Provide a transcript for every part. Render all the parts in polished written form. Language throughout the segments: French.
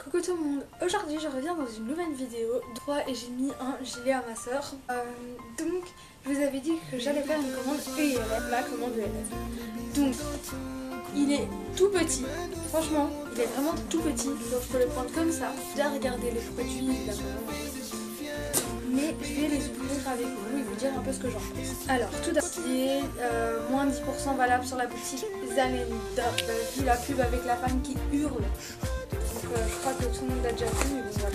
Coucou tout le monde, aujourd'hui je reviens dans une nouvelle vidéo et j'ai mis un gilet à ma soeur. Donc je vous avais dit que j'allais faire une commande ELF, ma commande ELF. Donc il est tout petit, franchement il est vraiment tout petit, donc je peux le prendre comme ça. J'ai déjà regardé les produits évidemment, mais je vais les ouvrir avec vous et vous dire un peu ce que j'en pense. Alors tout d'abord, il est moins 10% valable sur la boutique Zalenda. Vu la pub avec la femme qui hurle. Je crois que tout le monde l'a déjà vu, mais voilà.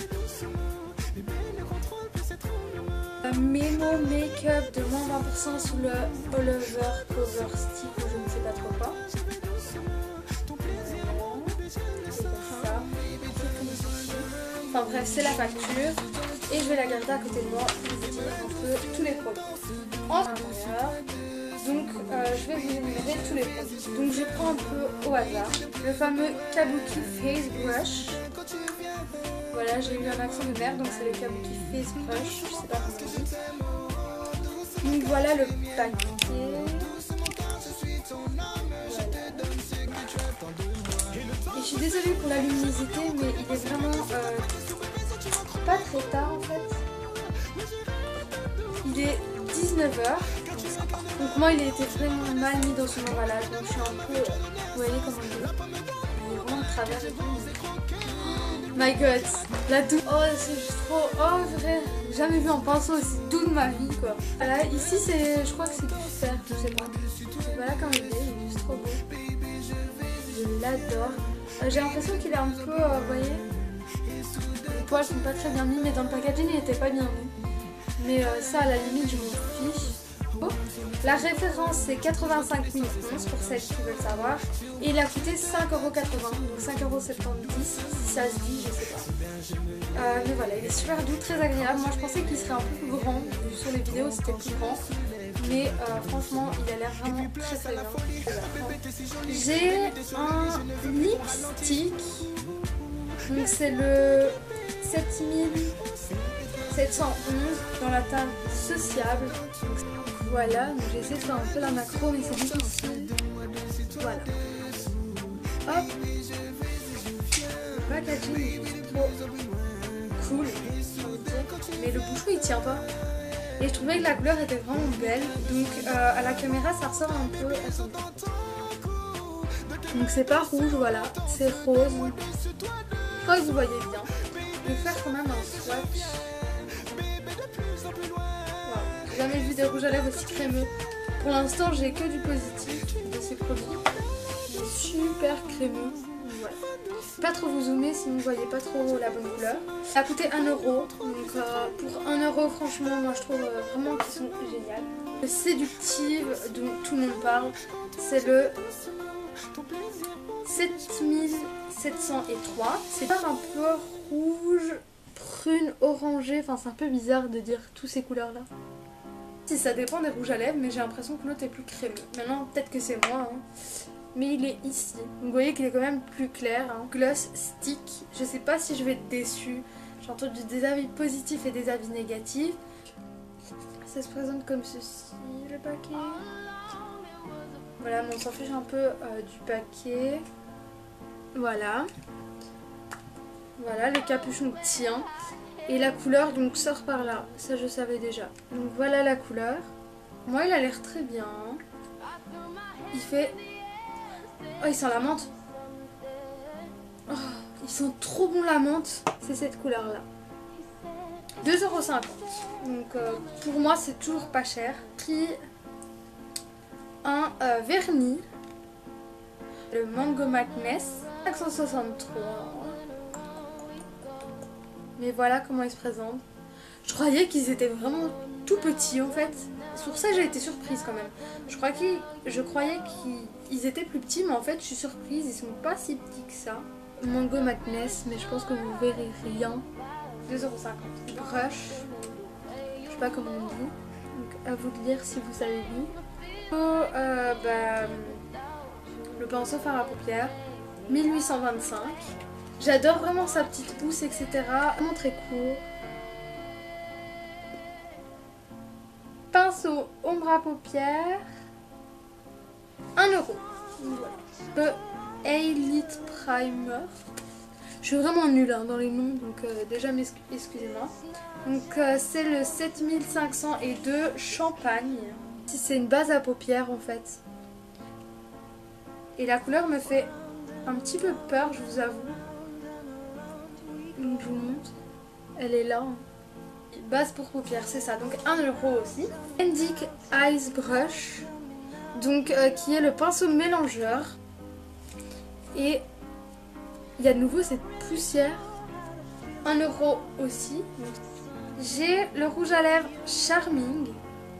Memo Make-up de moins 20% sous le Oliver Cover Stick ou je ne sais pas trop quoi. Enfin bref, c'est la facture. Et je vais la garder à côté de moi pour vous dire un peu tous les produits. En intérieur, donc je vais vous énumérer tous les produits. Donc je prends un peu au hasard le fameux Kabuki Face Brush. Voilà, j'ai eu un accent de merde, donc c'est le Kabuki Face Brush, je sais pas comment on dit. Donc voilà le paquet. Voilà. Et je suis désolée pour la luminosité, mais il est vraiment pas très tard en fait. Il est 19h. Donc moi il a été vraiment mal mis dans son emballage, donc je suis un peu, vous voyez comment il est vraiment de travers et tout. Oh my god, la douce, oh c'est juste trop, oh vrai, jamais vu un pinceau aussi doux de ma vie quoi. Voilà, ici c'est, je crois que c'est du fer, je sais pas. Et voilà comment il est juste trop beau. Je l'adore. J'ai l'impression qu'il est un peu, vous voyez, les poils sont pas très bien mis, mais dans le packaging il était pas bien mis. Mais ça à la limite je m'en fiche. La référence c'est 85 011 pour celles qui veulent savoir. Et il a coûté 5,80€, donc 5,70€ si ça se dit, je sais pas. Mais voilà, il est super doux, très agréable. Moi je pensais qu'il serait un peu plus grand, sur les vidéos c'était plus grand. Mais franchement il a l'air vraiment très très bien. J'ai un lipstick, donc c'est le 7711 dans la teinte sociable. Voilà, donc j'ai essayé de faire un peu la macro, mais c'est difficile. Voilà. Hop. Le packaging est trop cool, mais le bouchon il tient pas. Et je trouvais que la couleur était vraiment belle. Donc à la caméra ça ressort un peu. Donc c'est pas rouge, voilà, c'est rose. Je crois que vous voyez bien. Je vais faire quand même un swatch. J'ai jamais vu des rouges à lèvres aussi crémeux. Pour l'instant, j'ai que du positif de ces produits. Il est super crémeux. Voilà. Pas trop vous zoomer sinon vous voyez pas trop la bonne couleur. Ça a coûté 1€. Donc pour 1€, franchement, moi je trouve vraiment qu'ils sont géniaux. Le séductive dont tout le monde parle, c'est le 7703. C'est un peu rouge, prune, orangé. Enfin, c'est un peu bizarre de dire toutes ces couleurs là. Si ça dépend des rouges à lèvres, mais j'ai l'impression que l'autre est plus crémeux. Maintenant, peut-être que c'est moi, hein. Mais il est ici. Donc, vous voyez qu'il est quand même plus clair. Hein. Gloss Stick. Je sais pas si je vais être déçue. J'ai entendu des avis positifs et des avis négatifs. Ça se présente comme ceci, le paquet. Voilà, mais on s'en fiche un peu du paquet. Voilà. Voilà, le capuchon tient. Et la couleur donc sort par là, ça je savais déjà. Donc voilà la couleur. Moi il a l'air très bien. Il fait... Oh il sent la menthe. Oh, il sent trop bon la menthe. C'est cette couleur là. 2,50€. Donc pour moi c'est toujours pas cher. Puis un vernis. Le Mango Madness. 563. Mais voilà comment ils se présentent. Je croyais qu'ils étaient vraiment tout petits en fait. Sur ça j'ai été surprise quand même. Je croyais qu'ils étaient plus petits, mais en fait je suis surprise, ils sont pas si petits que ça. Mango Madness, mais je pense que vous verrez rien. 2,50€. Brush. Je sais pas comment on dit. Donc à vous de lire si vous savez lire. Le pinceau fard à paupières. 1825. J'adore vraiment sa petite pousse, etc. Vraiment très court. Pinceau ombre à paupières. 1€. Voilà. Le Elite Primer. Je suis vraiment nulle hein, dans les noms, donc déjà excusez-moi. Donc c'est le 7502 Champagne. C'est une base à paupières en fait. Et la couleur me fait un petit peu peur, je vous avoue. Donc je vous montre. Elle est là. Hein. Base pour paupières, c'est ça. Donc 1 € aussi. Indic Eyes Brush. Donc qui est le pinceau mélangeur. Et il y a de nouveau cette poussière. 1 € aussi. J'ai le rouge à lèvres Charming.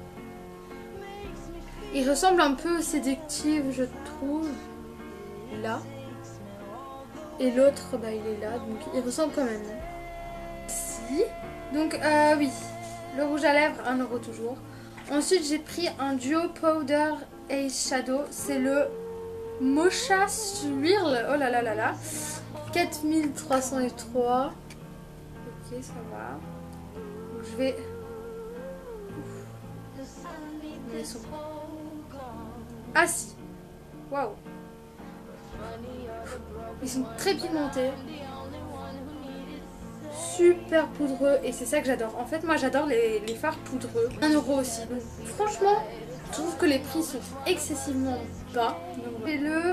Il ressemble un peu au séductif, je trouve. Là. Et l'autre, bah, il est là. Donc il ressemble quand même. Si. Donc oui. Le rouge à lèvres, 1 € toujours. Ensuite, j'ai pris un duo powder et shadow. C'est le Mocha Swirl. Oh là là là là. 4303. Ok, ça va. Donc, je vais... Ils sont... Ah si. Waouh. Ils sont très pigmentés. Super poudreux. Et c'est ça que j'adore. En fait, moi j'adore les fards poudreux. 1 € aussi. Donc franchement, je trouve que les prix sont excessivement bas. Et le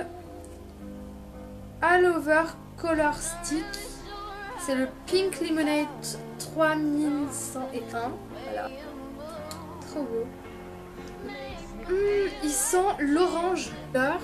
All Over Color Stick. C'est le Pink Lemonade 3101. Voilà. Trop beau. Il sent l'orange beurre.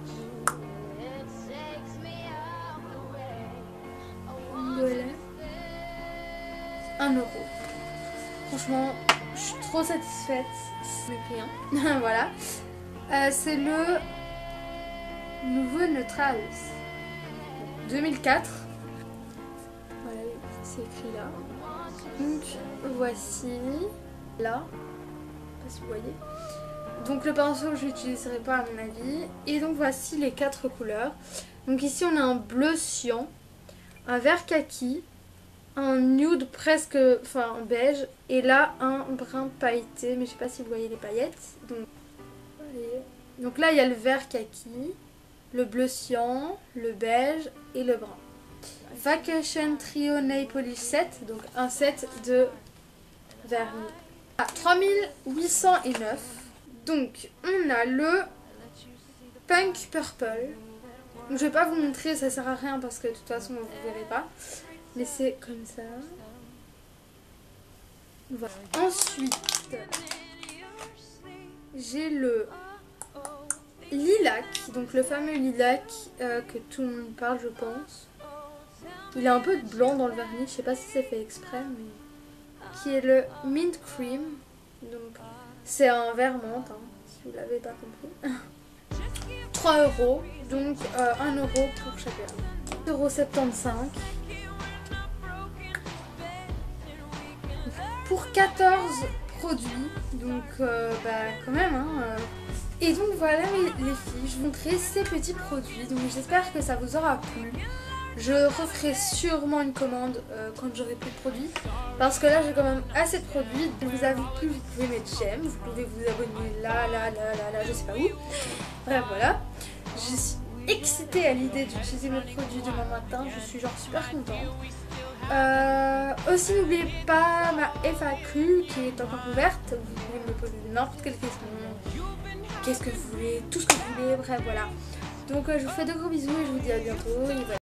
Voilà. 1 €. Franchement, je suis trop satisfaite. C'est rien. Voilà. C'est le nouveau Neutrals 2004. Voilà, c'est écrit là. Donc voici là. Je sais pas si vous voyez. Donc le pinceau je l'utiliserai pas à mon avis. Et donc voici les 4 couleurs. Donc ici on a un bleu cyan, un vert kaki, un nude presque, enfin un beige, et là un brun pailleté, mais je sais pas si vous voyez les paillettes. Donc là il y a le vert kaki, le bleu cyan, le beige et le brun. Vacation Trio Nail Polish Set, donc un set de vernis. 3809. Donc on a le Punk Purple. Donc je vais pas vous montrer, ça sert à rien parce que de toute façon vous verrez pas. Mais c'est comme ça. Voilà. Ensuite, j'ai le lilac, donc le fameux lilac que tout le monde parle, je pense. Il a un peu de blanc dans le vernis, je sais pas si c'est fait exprès, mais qui est le Mint Cream. Donc c'est un vert menthe, hein, si vous l'avez pas compris. 3 €, donc 1 € pour chacun. 1,75 €. Pour 14 produits, donc quand même hein. Et donc voilà les filles, je vous montrerai ces petits produits, donc j'espère que ça vous aura plu. Je referai sûrement une commande quand j'aurai plus de produits, parce que là j'ai quand même assez de produits. Si vous avez plu, vous pouvez mettre j'aime, vous pouvez vous abonner là, je sais pas où. Bref voilà, je suis excitée à l'idée d'utiliser mes produits demain matin, je suis genre super contente. Aussi n'oubliez pas ma FAQ qui est encore ouverte, vous pouvez me poser n'importe quelle question, qu'est-ce que vous voulez, tout ce que vous voulez, bref voilà. Donc je vous fais de gros bisous et je vous dis à bientôt. Et voilà.